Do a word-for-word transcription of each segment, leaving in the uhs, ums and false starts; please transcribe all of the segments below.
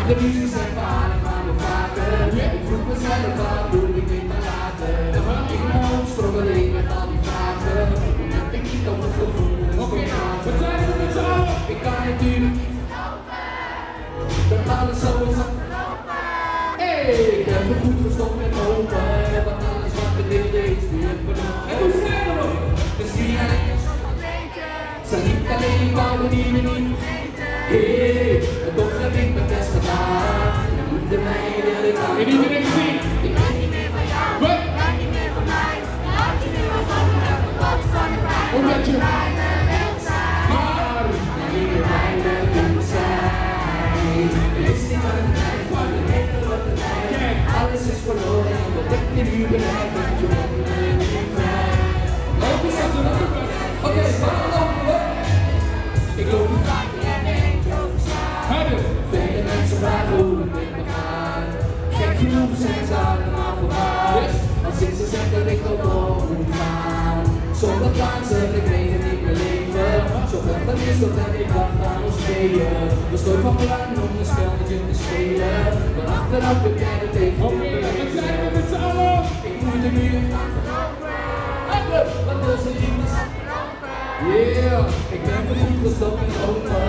De liefdes zijn verhalen gaan we vaker. Ik vroeg mezelf af, doe ik niet te laten. Ik moet stroggelen ik met al die vragen. Omdat ik niet op het gevoel kon praten. Wat zijn we met z'n allen? Ik kan natuurlijk niet dat alles zo is afgelopen. Hey, ik heb me goed gestopt met hopen. Want alles wat we deden is weer verloren. En hoe zijn we nog? Dus die alleen is van het leven. Zijn niet alleen wouden die we niet vergeten. Hey, en toch heb ik mijn best gedaan. En moet de meiden de gaan. En iedereen zingt. Ik ben niet meer van jou. Wat? Ik ben niet meer van mij. Dan had je nu al van me op de pot van de pijn. Omdat je bij me wilt zijn. Maar, maar niet de mijne kunt zijn. Is niet aan de tijd van de hele rotte tijd. Alles is verloren en wat ik je nu bereik. Want je bent me niet kwijt. Lopen ze zo nog. Oké, waar lopen we? Ik loop niet vaak en één over straat. Vele mensen vragen hoe het met me gaat. Gek genoeg zijn ze allemaal verbaasd. Als ik ze zeg dat ik ook op moet gaan. Zonder plaatsen, ik weet het niet meer leven. Zoveel dat is dat en ik dacht aan ons tweeën. We stonden van belang om een spelletje te spelen. Maar achteraf heb jij het tegen me beleven. Ik moet er nu aan geloven. Wat wil ze liefde is afgelopen. Yeah, ik ben vergoed gestopt met open.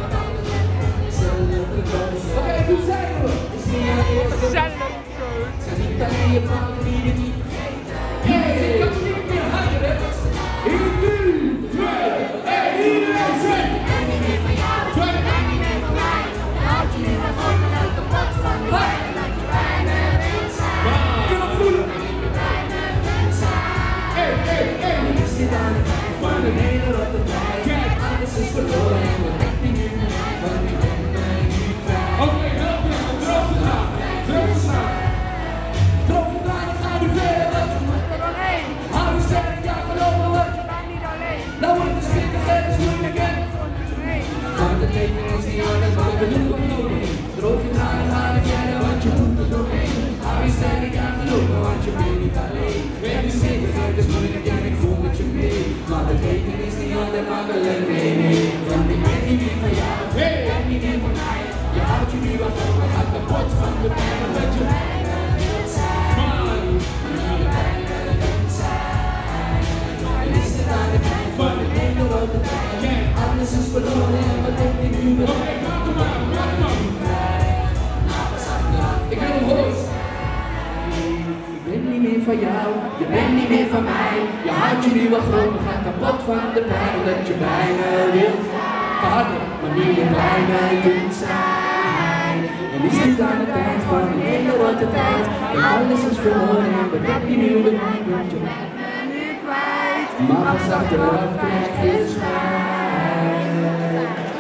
Oké, toen zijn we. Is niet aan de eerste. Zijn niet alleen je vader die je niet vergeten. Hey, ik kan het niet meer harder, hè. In drie, twee, één, iedereen zingt. Ik ben niet meer van jou, ik ben niet meer van mij. Dan houd je nu maar voor me uit de pot van de pijn. Dat je bij me wilt zijn. Kun je dat voelen? Dat je bij me wilt zijn. Hey, hey, hey. Nu is dit aan de tijd van de hele rotte tijd. Kijk, alles is verloren en wat heb je nu bereikt? Want ik ben me niet kwijt. Oké, help me, droog te gaan. Droog te gaan. Droog te gaan, dan ga je verder. Je moet er doorheen. Hou je sterk, ja, geloof me, want je bent niet alleen. Nou wordt de spit nog even moeilijk en want het leven is niet anders wat we doen op nodig. Droog je tranen, ga er verder, want je moet er doorheen. Hou je sterk, ja, geloof me, want je bent niet alleen. Het is pittig, het is moeilijk en ik voel met je mee. Maar het leven is niet altijd makkelijk, nee, nee. Want ik ben niet meer van jou, ik ben niet meer van mij. Je houdt je nu al voor, gaat kapot van de pijn, omdat je bij me wilt zijn. Maar je bij me wilt zijn. En is het aan de tijd van de hele rotte tijd. Alles is verloren en wat heb je nu bereikt? Ik wil een hoos. Ik ben niet meer van jou, je bent niet meer van mij. Je houdt je nu al gewoon, gaat kapot van de pijn. Omdat je bij me wilt harder, maar niet meer bij me kunt zijn. En is het aan de tijd van een hele rotte tijd. En alles is verloren en wat heb je nu bereikt? Want je bent me nu kwijt. Maar pas achteraf krijg je spijt.